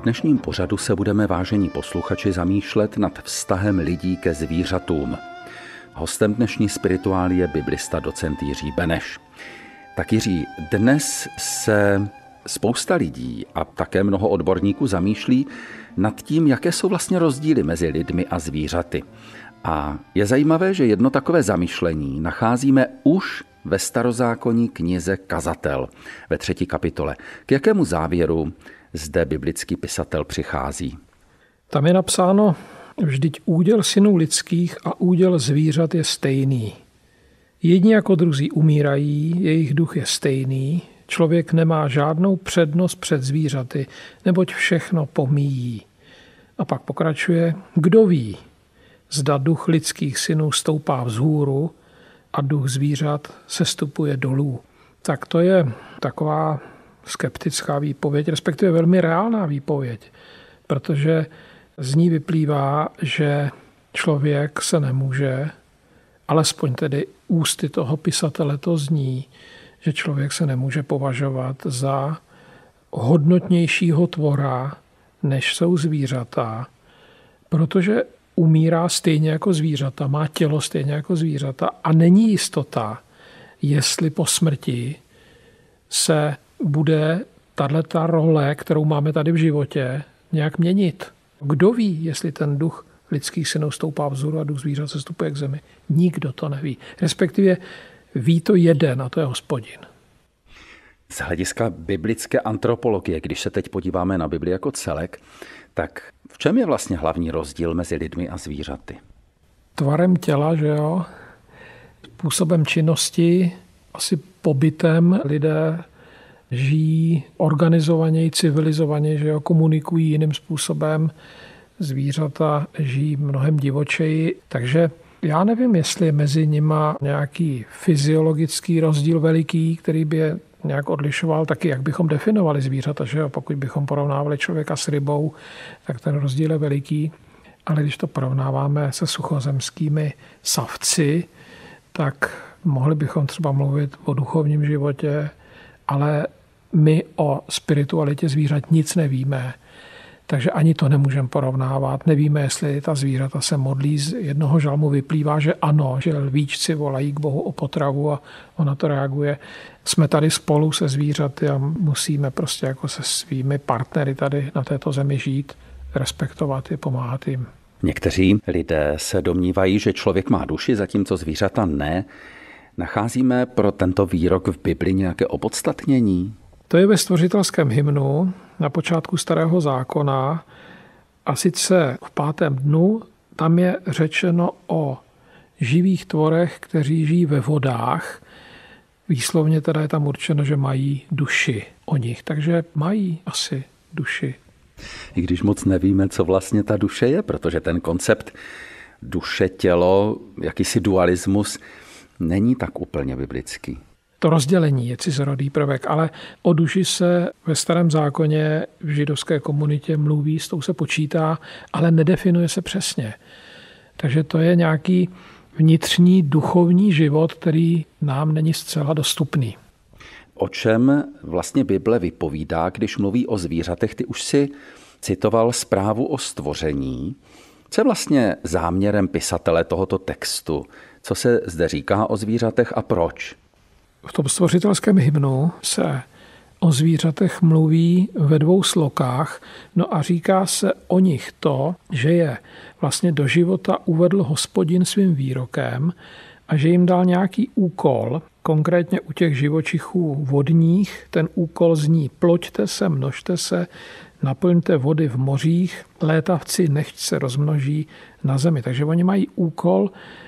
dnešním pořadu se budeme, vážení posluchači, zamýšlet nad vztahem lidí ke zvířatům. Hostem dnešní spirituály je biblista docent Jiří Beneš. Tak Jiří, dnes se spousta lidí a také mnoho odborníků zamýšlí nad tím, jaké jsou vlastně rozdíly mezi lidmi a zvířaty. A je zajímavé, že jedno takové zamýšlení nacházíme už ve starozákonní knize Kazatel ve 3. kapitole. K jakému závěru zde biblický pisatel přichází? Tam je napsáno, vždyť úděl synů lidských a úděl zvířat je stejný. Jedni jako druzí umírají, jejich duch je stejný, člověk nemá žádnou přednost před zvířaty, neboť všechno pomíjí. A pak pokračuje, kdo ví, zda duch lidských synů stoupá vzhůru a duch zvířat sestupuje dolů. Tak to je taková skeptická výpověď, respektive velmi reálná výpověď, protože z ní vyplývá, že člověk se nemůže, alespoň tedy ústy toho pisatele to zní, že člověk se nemůže považovat za hodnotnějšího tvora, než jsou zvířata, protože umírá stejně jako zvířata, má tělo stejně jako zvířata a není jistota, jestli po smrti se bude tato role, kterou máme tady v životě, nějak měnit. Kdo ví, jestli ten duch lidských synů stoupá vzhůru a duch zvířat se stupuje k zemi? Nikdo to neví. Respektive ví to jeden, a to je Hospodin. Z hlediska biblické antropologie, když se teď podíváme na Bibli jako celek, tak v čem je vlastně hlavní rozdíl mezi lidmi a zvířaty? Tvarem těla, že jo? Způsobem činnosti, asi pobytem lidé žijí organizovaněji, civilizovaně, že jo? Komunikují jiným způsobem. Zvířata žijí mnohem divočeji, takže já nevím, jestli je mezi nima nějaký fyziologický rozdíl veliký, který by je nějak odlišoval, taky jak bychom definovali zvířata, že jo? Pokud bychom porovnávali člověka s rybou, tak ten rozdíl je veliký. Ale když to porovnáváme se suchozemskými savci, tak mohli bychom třeba mluvit o duchovním životě, ale my o spiritualitě zvířat nic nevíme. Takže ani to nemůžeme porovnávat. Nevíme, jestli ta zvířata se modlí. Z jednoho žalmu vyplývá, že ano, že lvíčci volají k Bohu o potravu a ona to reaguje. Jsme tady spolu se zvířaty a musíme prostě jako se svými partnery tady na této zemi žít, respektovat je, pomáhat jim. Někteří lidé se domnívají, že člověk má duši, zatímco zvířata ne. Nacházíme pro tento výrok v Bibli nějaké opodstatnění? To je ve stvořitelském hymnu na počátku Starého zákona a sice v 5. dnu tam je řečeno o živých tvorech, kteří žijí ve vodách. Výslovně teda je tam určeno, že mají duši o nich, takže mají asi duši. I když moc nevíme, co vlastně ta duše je, protože ten koncept duše, tělo, jakýsi dualismus není tak úplně biblický. To rozdělení je cizorodý prvek, ale o duši se ve Starém zákoně v židovské komunitě mluví, s tou se počítá, ale nedefinuje se přesně. Takže to je nějaký vnitřní duchovní život, který nám není zcela dostupný. O čem vlastně Bible vypovídá, když mluví o zvířatech? Ty už si citoval zprávu o stvoření. Co je vlastně záměrem pisatele tohoto textu? Co se zde říká o zvířatech a proč? V tom stvořitelském hymnu se o zvířatech mluví ve 2 slokách, no a říká se o nich to, že je vlastně do života uvedl Hospodin svým výrokem a že jim dal nějaký úkol, konkrétně u těch živočichů vodních, ten úkol zní ploďte se, množte se, naplňte vody v mořích, létavci nechť se rozmnoží na zemi. Takže oni mají úkol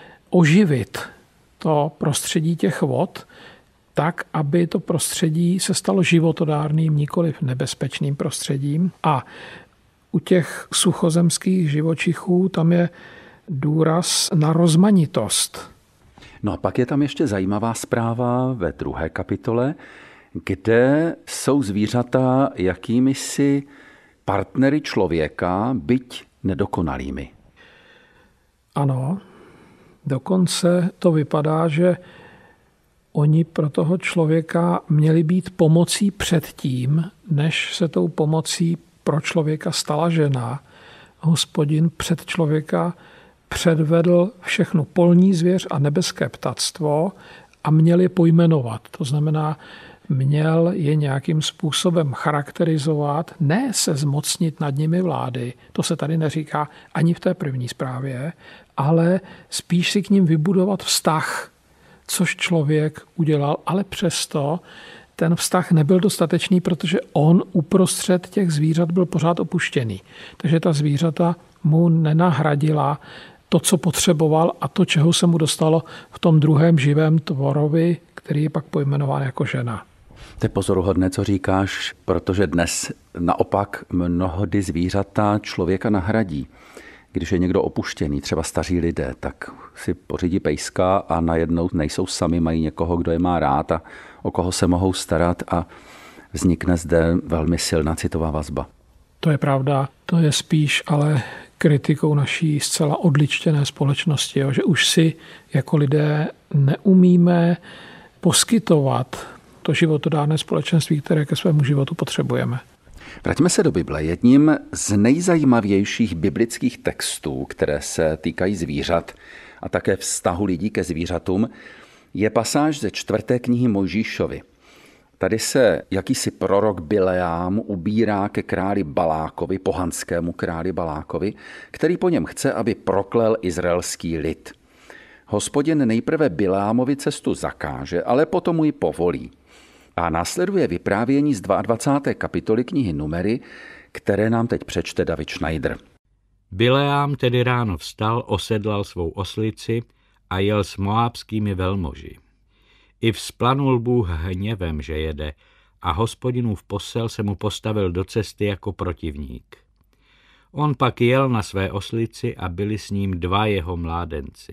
oživit to prostředí těch vod, tak, aby to prostředí se stalo životodárným, nikoliv nebezpečným prostředím. A u těch suchozemských živočichů tam je důraz na rozmanitost. No a pak je tam ještě zajímavá zpráva ve 2. kapitole, kde jsou zvířata jakýmisi partnery člověka, byť nedokonalými. Ano, dokonce to vypadá, že oni pro toho člověka měli být pomocí předtím, než se tou pomocí pro člověka stala žena, Hospodin před člověka předvedl všechnu polní zvěř a nebeské ptactvo a měl je pojmenovat. To znamená, měl je nějakým způsobem charakterizovat, ne se zmocnit nad nimi vlády, to se tady neříká ani v té první zprávě, ale spíš si k ním vybudovat vztah, což člověk udělal, ale přesto ten vztah nebyl dostatečný, protože on uprostřed těch zvířat byl pořád opuštěný. Takže ta zvířata mu nenahradila to, co potřeboval a to, čeho se mu dostalo v tom druhém živém tvorovi, který je pak pojmenován jako žena. To je pozoruhodné, co říkáš, protože dnes naopak mnohdy zvířata člověka nahradí. Když je někdo opuštěný, třeba staří lidé, tak si pořídí pejska a najednou nejsou sami, mají někoho, kdo je má rád a o koho se mohou starat a vznikne zde velmi silná citová vazba. To je pravda, to je spíš ale kritikou naší zcela odličtěné společnosti, že už si jako lidé neumíme poskytovat to životodárné společenství, které ke svému životu potřebujeme. Vraťme se do Bible. Jedním z nejzajímavějších biblických textů, které se týkají zvířat a také vztahu lidí ke zvířatům, je pasáž ze 4. knihy Mojžíšovi. Tady se jakýsi prorok Bileám ubírá ke králi Balákovi, pohanskému králi Balákovi, který po něm chce, aby proklel izraelský lid. Hospodin nejprve Bileámovi cestu zakáže, ale potom mu ji povolí. A následuje vyprávění z 22. kapitoly knihy Numery, které nám teď přečte David Schneider. Bileám tedy ráno vstal, osedlal svou oslici a jel s moábskými velmoži. I vzplanul Bůh hněvem, že jede, a Hospodinův posel se mu postavil do cesty jako protivník. On pak jel na své oslici a byli s ním 2 jeho mládenci.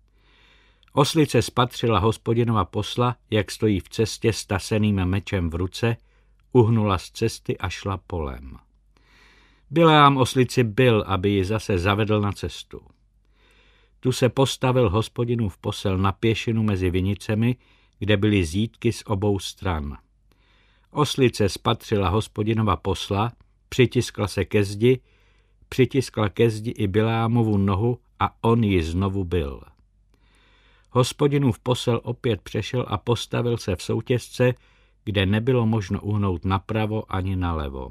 Oslice spatřila Hospodinova posla, jak stojí v cestě s taseným mečem v ruce, uhnula z cesty a šla polem. Bileám oslici bil, aby ji zase zavedl na cestu. Tu se postavil Hospodinův posel na pěšinu mezi vinicemi, kde byly zítky z obou stran. Oslice spatřila Hospodinova posla, přitiskla se ke zdi, přitiskla ke zdi i Bileámovu nohu a on ji znovu bil. Hospodinův posel opět přešel a postavil se v soutěsce, kde nebylo možno uhnout napravo ani nalevo.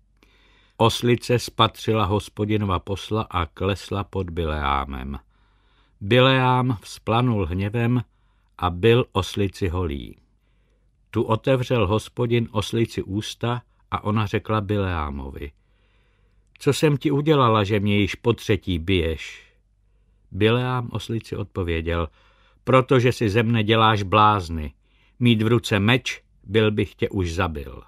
Oslice spatřila Hospodinova posla a klesla pod Bileámem. Bileám vzplanul hněvem a bil oslici holí. Tu otevřel Hospodin oslici ústa a ona řekla Bileámovi: Co jsem ti udělala, že mě již potřetí biješ? Bileám oslici odpověděl: Protože si ze mne děláš blázny. Mít v ruce meč, byl bych tě už zabil.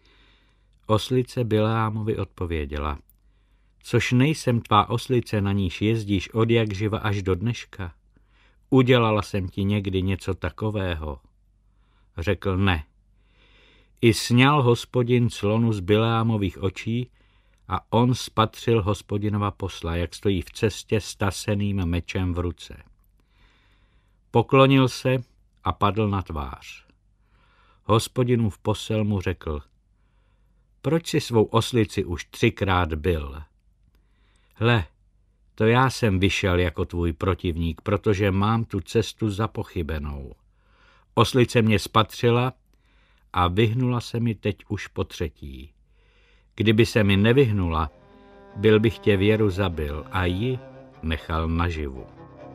Oslice Bileámovi odpověděla: Což nejsem tvá oslice, na níž jezdíš od jak živa až do dneška? Udělala jsem ti někdy něco takového? Řekl: Ne. I sňal Hospodin clonu z Bileámových očí a on spatřil Hospodinova posla, jak stojí v cestě s taseným mečem v ruce. Poklonil se a padl na tvář. Hospodinův posel mu řekl: Proč si svou oslici už 3krát bil? Hle, to já jsem vyšel jako tvůj protivník, protože mám tu cestu zapochybenou. Oslice mě spatřila a vyhnula se mi teď už po 3. Kdyby se mi nevyhnula, byl bych tě věru zabil a ji nechal naživu.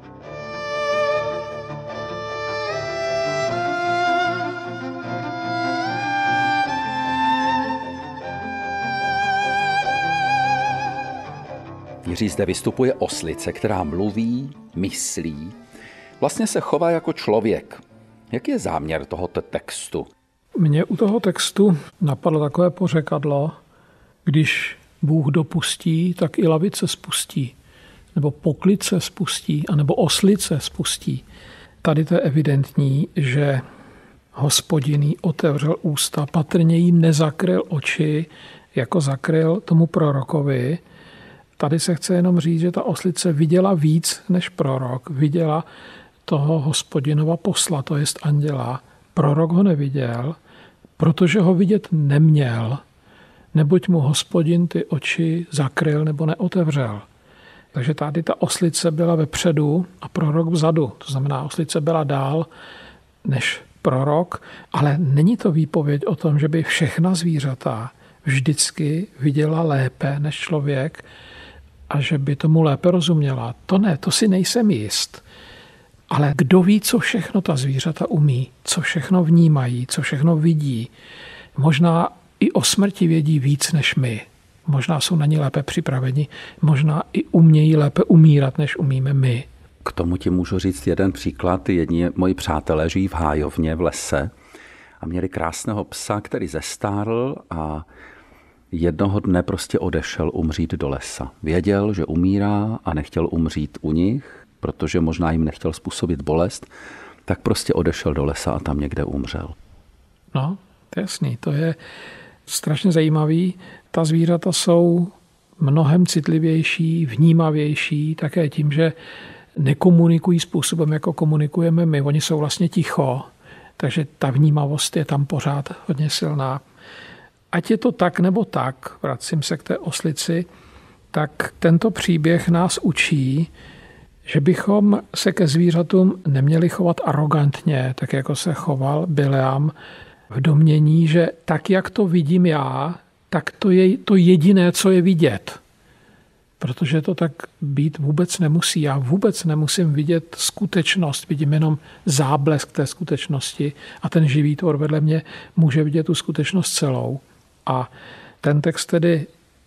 Jiří, zde vystupuje oslice, která mluví, myslí, vlastně se chová jako člověk. Jaký je záměr tohoto textu? Mně u toho textu napadlo takové pořekadlo: když Bůh dopustí, tak i lavice spustí, nebo poklid se spustí, anebo oslice spustí. Tady to je evidentní, že Hospodin jí otevřel ústa, patrně jí nezakryl oči, jako zakryl tomu prorokovi. Tady se chce jenom říct, že ta oslice viděla víc než prorok. Viděla toho Hospodinova posla, to jest anděla. Prorok ho neviděl, protože ho vidět neměl. neboť mu Hospodin ty oči zakryl nebo neotevřel. Takže tady ta oslice byla vepředu a prorok vzadu. To znamená, oslice byla dál než prorok, ale není to výpověď o tom, že by všechna zvířata vždycky viděla lépe než člověk a že by tomu lépe rozuměla. To ne, to si nejsem jist. Ale kdo ví, co všechno ta zvířata umí, co všechno vnímají, co všechno vidí. Možná i o smrti vědí víc než my. Možná jsou na ní lépe připraveni, možná i umějí lépe umírat, než umíme my. K tomu ti můžu říct jeden příklad. Jedni moji přátelé žijí v hájovně v lese a měli krásného psa, který zestárl a jednoho dne prostě odešel umřít do lesa. Věděl, že umírá a nechtěl umřít u nich, protože možná jim nechtěl způsobit bolest, tak prostě odešel do lesa a tam někde umřel. No, to je jasný. To je strašně zajímavý. Ta zvířata jsou mnohem citlivější, vnímavější, také tím, že nekomunikují způsobem, jako komunikujeme my. Oni jsou vlastně ticho, takže ta vnímavost je tam pořád hodně silná. Ať je to tak nebo tak, vracím se k té oslici, tak tento příběh nás učí, že bychom se ke zvířatům neměli chovat arrogantně, tak jako se choval Bileam v domnění, že tak, jak to vidím já, tak to je to jediné, co je vidět. Protože to tak být vůbec nemusí. Já vůbec nemusím vidět skutečnost, vidím jenom záblesk té skutečnosti a ten živý tvor vedle mě může vidět tu skutečnost celou. A ten text tedy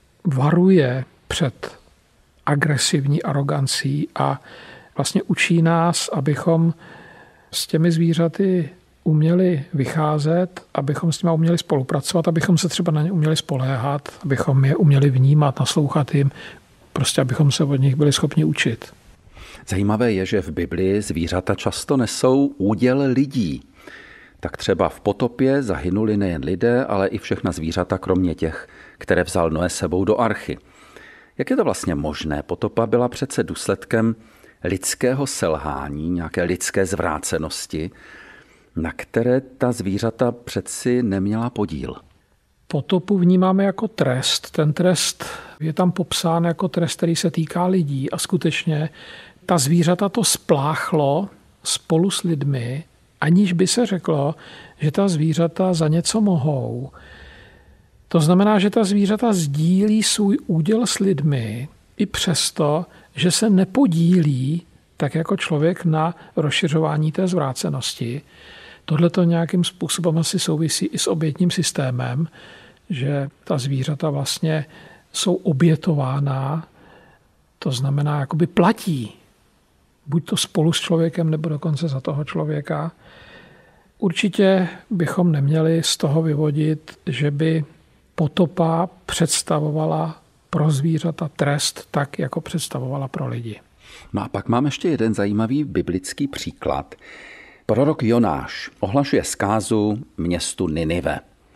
varuje před agresivní arogancí a vlastně učí nás, abychom s těmi zvířaty uměli vycházet, abychom s nimi uměli spolupracovat, abychom se třeba na ně uměli spoléhat, abychom je uměli vnímat, naslouchat jim, prostě abychom se od nich byli schopni učit. Zajímavé je, že v Biblii zvířata často nesou úděl lidí. Tak třeba v potopě zahynuli nejen lidé, ale i všechna zvířata, kromě těch, které vzal Noé sebou do archy. Jak je to vlastně možné? Potopa byla přece důsledkem lidského selhání, nějaké lidské zvrácenosti, na které ta zvířata přeci neměla podíl. Potopu vnímáme jako trest. Ten trest je tam popsán jako trest, který se týká lidí a skutečně ta zvířata to spláchlo spolu s lidmi, aniž by se řeklo, že ta zvířata za něco mohou. To znamená, že ta zvířata sdílí svůj úděl s lidmi i přesto, že se nepodílí tak jako člověk na rozšiřování té zvrácenosti. Tohle to nějakým způsobem asi souvisí i s obětním systémem, že ta zvířata vlastně jsou obětována, to znamená, jakoby platí. Buď to spolu s člověkem, nebo dokonce za toho člověka. Určitě bychom neměli z toho vyvodit, že by potopa představovala pro zvířata trest tak, jako představovala pro lidi. No a pak mám ještě jeden zajímavý biblický příklad. Prorok Jonáš ohlašuje zkázu městu Ninive.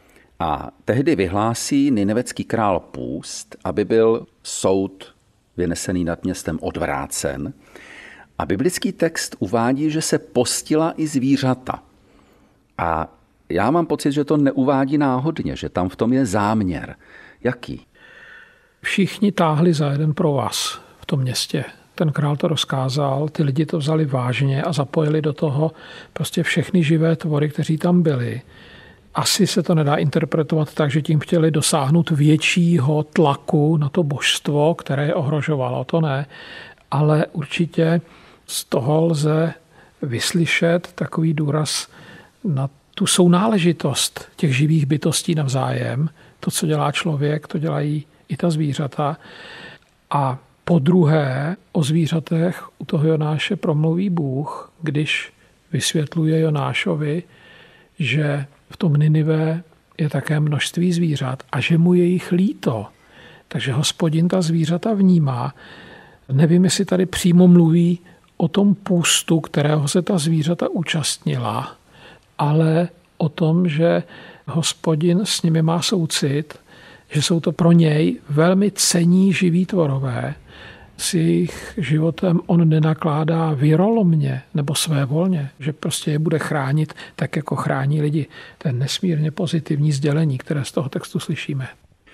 A tehdy vyhlásí ninevecký král půst, aby byl soud vynesený nad městem odvrácen. A biblický text uvádí, že se postila i zvířata. A já mám pocit, že to neuvádí náhodně, že tam v tom je záměr. Jaký? Všichni táhli za jeden provaz v tom městě. Ten král to rozkázal, ty lidi to vzali vážně a zapojili do toho prostě všechny živé tvory, kteří tam byli. Asi se to nedá interpretovat tak, že tím chtěli dosáhnout většího tlaku na to božstvo, které je ohrožovalo, to ne. Ale určitě z toho lze vyslyšet takový důraz na tu sounáležitost těch živých bytostí navzájem. To, co dělá člověk, to dělají i ta zvířata. A po druhé o zvířatech u toho Jonáše promluví Bůh, když vysvětluje Jonášovi, že v tom Ninive je také množství zvířat a že mu je jich líto. Takže Hospodin ta zvířata vnímá. Nevím, jestli tady přímo mluví o tom půstu, kterého se ta zvířata účastnila, ale o tom, že Hospodin s nimi má soucit, že jsou to pro něj velmi cenní živí tvorové. S jejich životem on nenakládá věrolomně nebo svévolně, že prostě je bude chránit tak, jako chrání lidi. To je nesmírně pozitivní sdělení, které z toho textu slyšíme.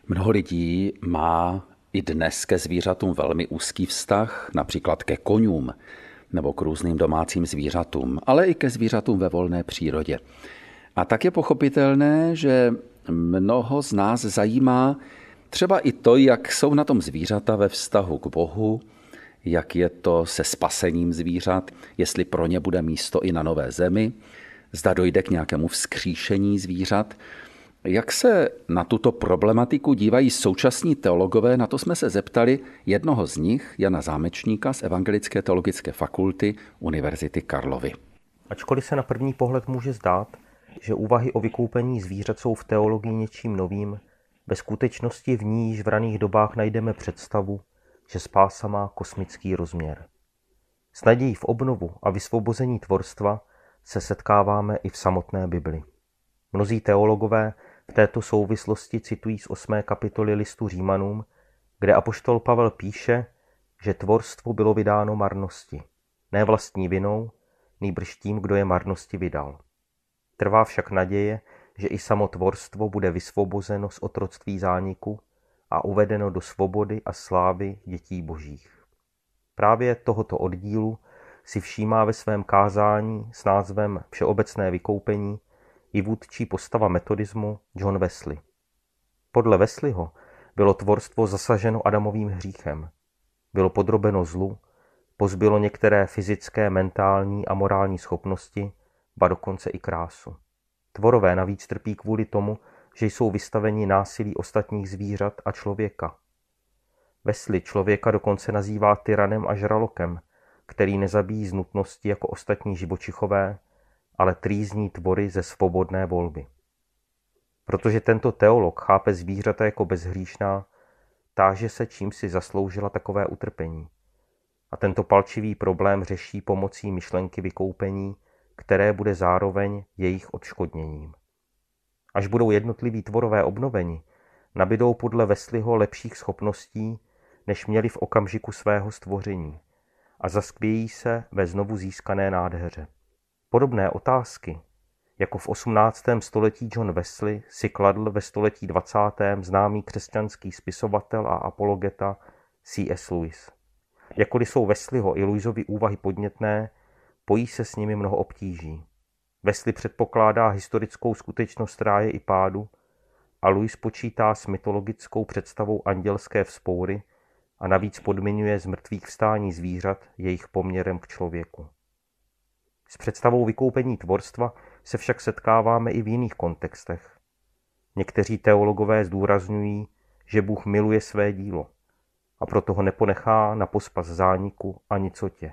Mnoho lidí má i dnes ke zvířatům velmi úzký vztah, například ke koňům nebo k různým domácím zvířatům, ale i ke zvířatům ve volné přírodě. A tak je pochopitelné, že mnoho z nás zajímá třeba i to, jak jsou na tom zvířata ve vztahu k Bohu, jak je to se spasením zvířat, jestli pro ně bude místo i na nové zemi, zda dojde k nějakému vzkříšení zvířat. Jak se na tuto problematiku dívají současní teologové, na to jsme se zeptali jednoho z nich, Jana Zámečníka z Evangelické teologické fakulty Univerzity Karlovy. Ačkoliv se na první pohled může zdát, že úvahy o vykoupení zvířat jsou v teologii něčím novým, ve skutečnosti v ní již v raných dobách najdeme představu, že spása má kosmický rozměr. S nadějí v obnovu a vysvobození tvorstva se setkáváme i v samotné Bibli. Mnozí teologové v této souvislosti citují z 8. kapitoly listu Římanům, kde apoštol Pavel píše, že tvorstvo bylo vydáno marnosti, ne vlastní vinou, nýbrž tím, kdo je marnosti vydal. Trvá však naděje, že i samo tvorstvo bude vysvobozeno z otroctví zániku a uvedeno do svobody a slávy dětí božích. Právě tohoto oddílu si všímá ve svém kázání s názvem Všeobecné vykoupení i vůdčí postava metodismu John Wesley. Podle Wesleyho bylo tvorstvo zasaženo Adamovým hříchem. Bylo podrobeno zlu, pozbylo některé fyzické, mentální a morální schopnosti, ba dokonce i krásu. Tvorové navíc trpí kvůli tomu, že jsou vystaveni násilí ostatních zvířat a člověka. Wesley člověka dokonce nazývá tyranem a žralokem, který nezabíjí z nutnosti jako ostatní živočichové, ale trýzní tvory ze svobodné volby. Protože tento teolog chápe zvířata jako bezhříšná, táže se, čím si zasloužila takové utrpení. A tento palčivý problém řeší pomocí myšlenky vykoupení, které bude zároveň jejich odškodněním. Až budou jednotliví tvorové obnoveni, nabydou podle Wesleyho lepších schopností, než měli v okamžiku svého stvoření, a zaskvějí se ve znovu získané nádheře. Podobné otázky, jako v 18. století John Wesley si kladl ve století 20. známý křesťanský spisovatel a apologeta C.S. Lewis. Jakkoliv jsou Wesleyho i Lewisovy úvahy podnětné, pojí se s nimi mnoho obtíží. Wesley předpokládá historickou skutečnost ráje i pádu a Lewis počítá s mytologickou představou andělské vzpoury a navíc podmiňuje z mrtvých vstání zvířat jejich poměrem k člověku. S představou vykoupení tvorstva se však setkáváme i v jiných kontextech. Někteří teologové zdůrazňují, že Bůh miluje své dílo a proto ho neponechá na pospas zániku a nicotě.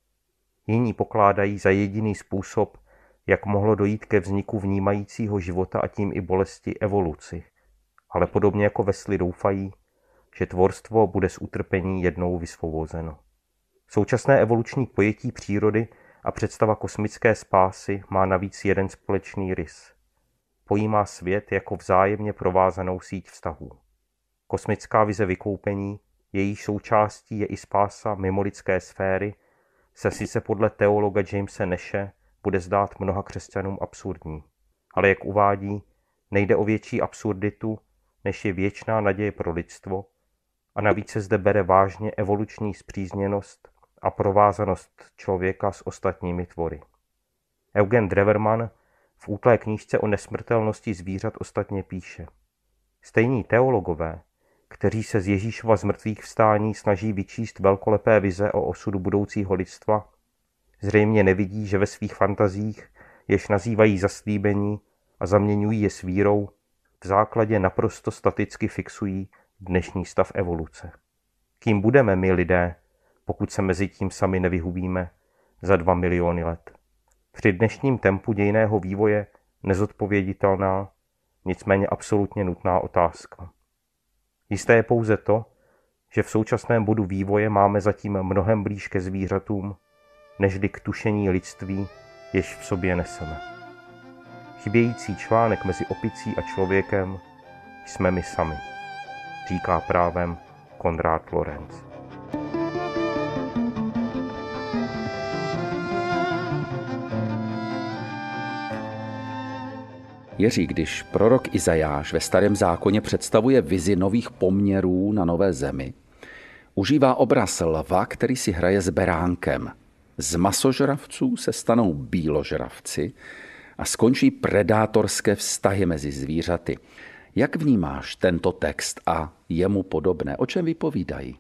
Jiní pokládají za jediný způsob, jak mohlo dojít ke vzniku vnímajícího života a tím i bolesti evoluci, ale podobně jako Wesley doufají, že tvorstvo bude z utrpení jednou vysvobozeno. Současné evoluční pojetí přírody a představa kosmické spásy má navíc jeden společný rys. Pojímá svět jako vzájemně provázanou síť vztahů. Kosmická vize vykoupení, jejíž součástí je i spása mimo lidské sféry, se sice podle teologa Jamese Nashe bude zdát mnoha křesťanům absurdní. Ale jak uvádí, nejde o větší absurditu, než je věčná naděje pro lidstvo, a navíc se zde bere vážně evoluční spřízněnost a provázanost člověka s ostatními tvory. Eugen Drewermann v útlé knížce o nesmrtelnosti zvířat ostatně píše: Stejní teologové, kteří se z Ježíšova zmrtvých vstání snaží vyčíst velkolepé vize o osudu budoucího lidstva, zřejmě nevidí, že ve svých fantazích, jež nazývají zaslíbení a zaměňují je s vírou, v základě naprosto staticky fixují dnešní stav evoluce. Kým budeme my lidé, pokud se mezi tím sami nevyhubíme za 2 miliony let? Při dnešním tempu dějinného vývoje nezodpověditelná, nicméně absolutně nutná otázka. Jisté je pouze to, že v současném bodu vývoje máme zatím mnohem blíž ke zvířatům, nežli k tušení lidství, jež v sobě neseme. Chybějící článek mezi opicí a člověkem jsme my sami, říká právem Konrad Lorenz. Jiří, když prorok Izajáš ve Starém zákoně představuje vizi nových poměrů na nové zemi, užívá obraz lva, který si hraje s beránkem. Z masožravců se stanou bíložravci a skončí predátorské vztahy mezi zvířaty. Jak vnímáš tento text a jemu podobné? O čem vypovídají?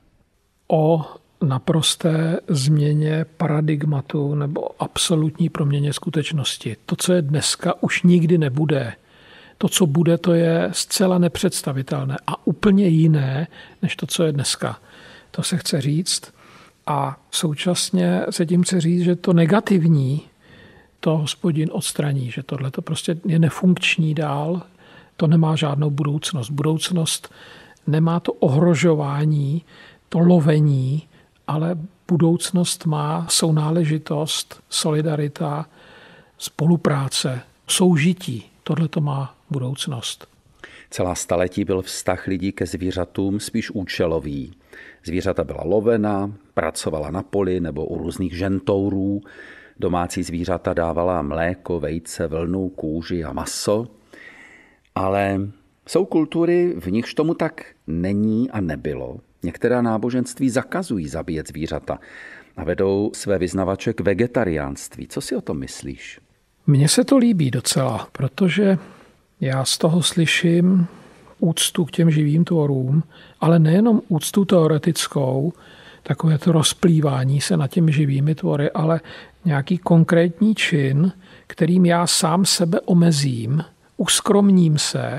O naprosté změně paradigmatu nebo absolutní proměně skutečnosti. To, co je dneska, už nikdy nebude. To, co bude, to je zcela nepředstavitelné a úplně jiné, než to, co je dneska. To se chce říct. A současně se tím chce říct, že to negativní to Hospodin odstraní, že tohle to prostě je nefunkční dál, to nemá žádnou budoucnost. Budoucnost nemá to ohrožování, to lovení, ale budoucnost má sounáležitost, solidarita, spolupráce, soužití. Tohle to má budoucnost. Celá staletí byl vztah lidí ke zvířatům spíš účelový. Zvířata byla lovena, pracovala na poli nebo u různých žentourů. Domácí zvířata dávala mléko, vejce, vlnu, kůži a maso. Ale jsou kultury, v nichž tomu tak není a nebylo. Některá náboženství zakazují zabíjet zvířata a vedou své vyznavače k vegetariánství. Co si o tom myslíš? Mně se to líbí docela, protože já z toho slyším úctu k těm živým tvorům, ale nejenom úctu teoretickou, takové to rozplývání se nad těmi živými tvory, ale nějaký konkrétní čin, kterým já sám sebe omezím, uskromním se,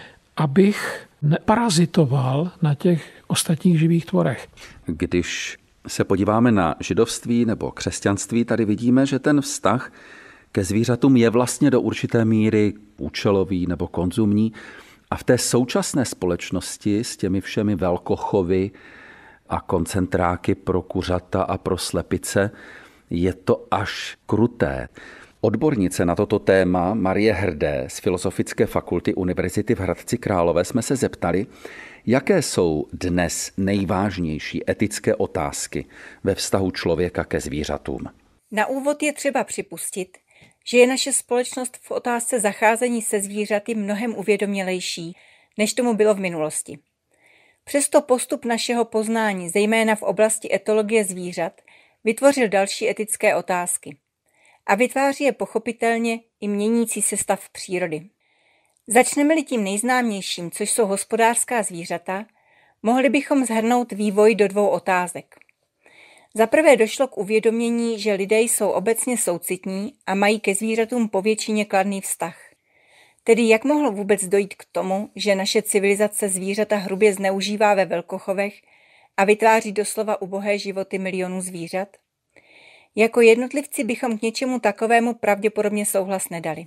abych neparazitoval na těch ostatních živých tvorech. Když se podíváme na židovství nebo křesťanství, tady vidíme, že ten vztah ke zvířatům je vlastně do určité míry účelový nebo konzumní. A v té současné společnosti s těmi všemi velkochovy a koncentráky pro kuřata a pro slepice je to až kruté. Odbornice na toto téma Marie Hrdé z Filozofické fakulty Univerzity v Hradci Králové jsme se zeptali, jaké jsou dnes nejvážnější etické otázky ve vztahu člověka ke zvířatům. Na úvod je třeba připustit, že je naše společnost v otázce zacházení se zvířaty mnohem uvědomělejší, než tomu bylo v minulosti. Přesto postup našeho poznání, zejména v oblasti etologie zvířat, vytvořil další etické otázky. A vytváří je pochopitelně i měnící se stav přírody. Začneme-li tím nejznámějším, což jsou hospodářská zvířata, mohli bychom shrnout vývoj do dvou otázek. Za prvé došlo k uvědomění, že lidé jsou obecně soucitní a mají ke zvířatům povětšině kladný vztah. Tedy jak mohlo vůbec dojít k tomu, že naše civilizace zvířata hrubě zneužívá ve velkochovech a vytváří doslova ubohé životy milionů zvířat? Jako jednotlivci bychom k něčemu takovému pravděpodobně souhlas nedali.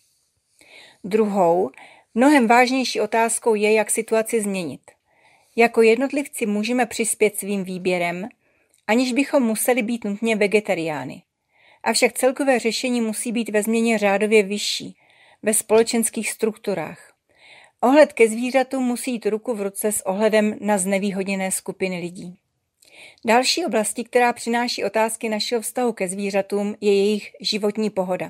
Druhou, mnohem vážnější otázkou je, jak situaci změnit. Jako jednotlivci můžeme přispět svým výběrem, aniž bychom museli být nutně vegetariány. Avšak celkové řešení musí být ve změně řádově vyšší, ve společenských strukturách. Ohled ke zvířatům musí jít ruku v ruce s ohledem na znevýhodněné skupiny lidí. Další oblastí, která přináší otázky našeho vztahu ke zvířatům, je jejich životní pohoda.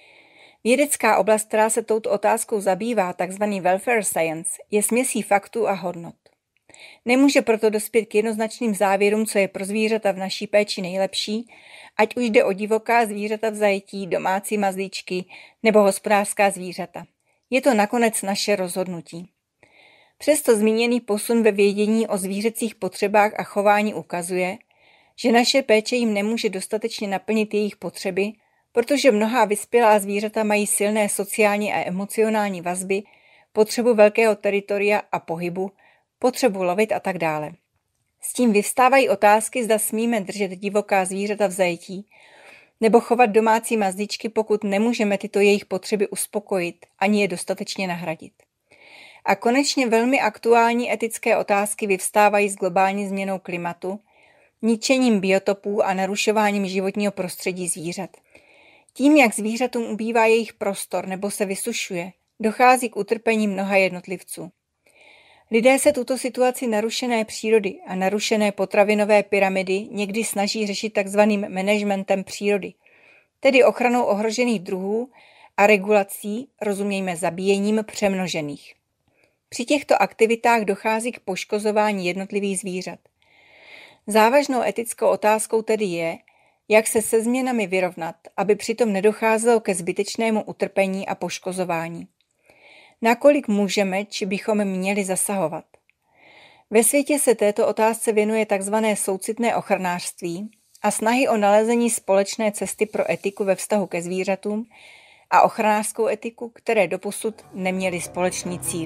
Vědecká oblast, která se touto otázkou zabývá, tzv. Welfare science, je směsí faktů a hodnot. Nemůže proto dospět k jednoznačným závěrům, co je pro zvířata v naší péči nejlepší, ať už jde o divoká zvířata v zajetí, domácí mazlíčky nebo hospodářská zvířata. Je to nakonec naše rozhodnutí. Přesto zmíněný posun ve vědění o zvířecích potřebách a chování ukazuje, že naše péče jim nemůže dostatečně naplnit jejich potřeby, protože mnohá vyspělá zvířata mají silné sociální a emocionální vazby, potřebu velkého teritoria a pohybu, potřebu lovit a tak dále. S tím vyvstávají otázky, zda smíme držet divoká zvířata v zajetí, nebo chovat domácí mazlíčky, pokud nemůžeme tyto jejich potřeby uspokojit ani je dostatečně nahradit. A konečně velmi aktuální etické otázky vyvstávají s globální změnou klimatu, ničením biotopů a narušováním životního prostředí zvířat. Tím, jak zvířatům ubývá jejich prostor nebo se vysušuje, dochází k utrpení mnoha jednotlivců. Lidé se tuto situaci narušené přírody a narušené potravinové pyramidy někdy snaží řešit takzvaným managementem přírody, tedy ochranou ohrožených druhů a regulací rozumějme zabíjením přemnožených. Při těchto aktivitách dochází k poškozování jednotlivých zvířat. Závažnou etickou otázkou tedy je, jak se se změnami vyrovnat, aby přitom nedocházelo ke zbytečnému utrpení a poškozování. Nakolik můžeme či bychom měli zasahovat? Ve světě se této otázce věnuje tzv. Soucitné ochranářství a snahy o nalezení společné cesty pro etiku ve vztahu ke zvířatům a ochranářskou etiku, které doposud neměly společný cíl.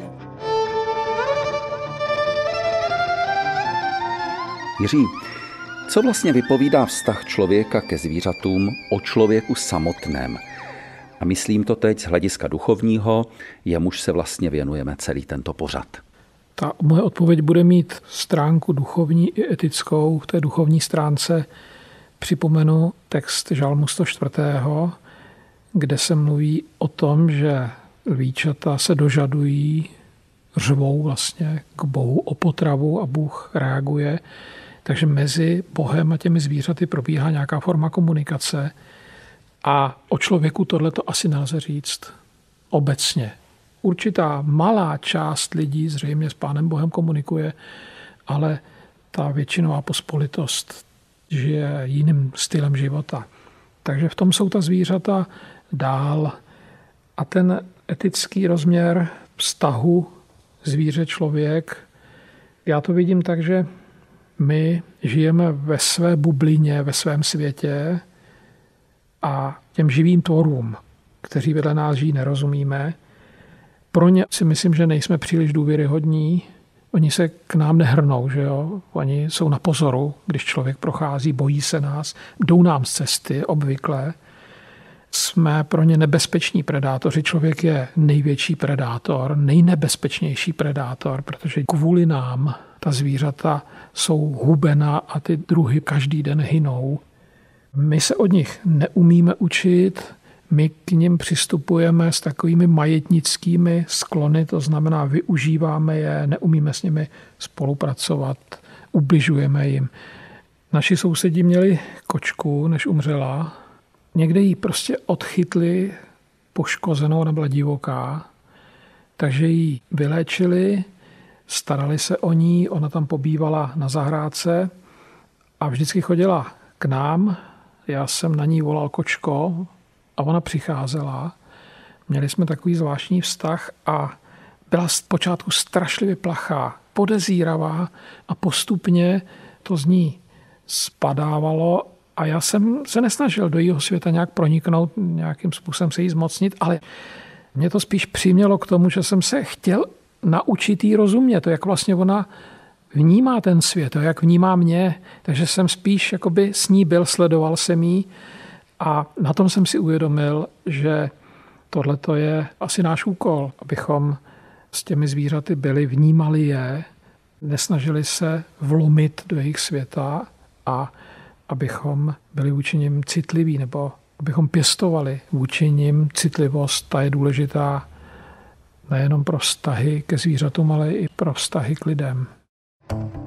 Jiří, co vlastně vypovídá vztah člověka ke zvířatům o člověku samotném? A myslím to teď z hlediska duchovního, jemuž se vlastně věnujeme celý tento pořad. Ta moje odpověď bude mít stránku duchovní i etickou. V té duchovní stránce připomenu text Žalmu 104., kde se mluví o tom, že lvíčata se dožadují, řvou vlastně k Bohu o potravu a Bůh reaguje. Takže mezi Bohem a těmi zvířaty probíhá nějaká forma komunikace a o člověku tohleto asi nelze říct obecně. Určitá malá část lidí zřejmě s Pánem Bohem komunikuje, ale ta většinová pospolitost žije jiným stylem života. Takže v tom jsou ta zvířata dál. A ten etický rozměr vztahu zvíře-člověk, já to vidím tak, že my žijeme ve své bublině, ve svém světě a těm živým tvorům, kteří vedle nás žijí, nerozumíme. Pro ně si myslím, že nejsme příliš důvěryhodní. Oni se k nám nehrnou, že jo? Oni jsou na pozoru, když člověk prochází, bojí se nás, jdou nám z cesty obvykle. Jsme pro ně nebezpeční predátoři. Člověk je největší predátor, nejnebezpečnější predátor, protože kvůli nám ta zvířata jsou hubena a ty druhy každý den hynou. My se od nich neumíme učit, my k nim přistupujeme s takovými majetnickými sklony, to znamená využíváme je, neumíme s nimi spolupracovat, ubližujeme jim. Naši sousedi měli kočku, než umřela. Někde ji prostě odchytli poškozenou, ona byla divoká, takže ji vyléčili, starali se o ní, ona tam pobývala na zahrádce a vždycky chodila k nám. Já jsem na ní volal kočko a ona přicházela. Měli jsme takový zvláštní vztah a byla zpočátku strašlivě plachá, podezíravá a postupně to z ní spadávalo a já jsem se nesnažil do jejího světa nějak proniknout, nějakým způsobem se jí zmocnit, ale mě to spíš přimělo k tomu, že jsem se chtěl naučit jí rozumět, to jak vlastně ona vnímá ten svět, to jak vnímá mě, takže jsem spíš jakoby s ní byl, sledoval jsem jí a na tom jsem si uvědomil, že tohleto je asi náš úkol, abychom s těmi zvířaty byli, vnímali je, nesnažili se vlomit do jejich světa a abychom byli vůči nim citliví, nebo abychom pěstovali vůči nim citlivost, ta je důležitá nejenom pro vztahy ke zvířatům, ale i pro vztahy k lidem.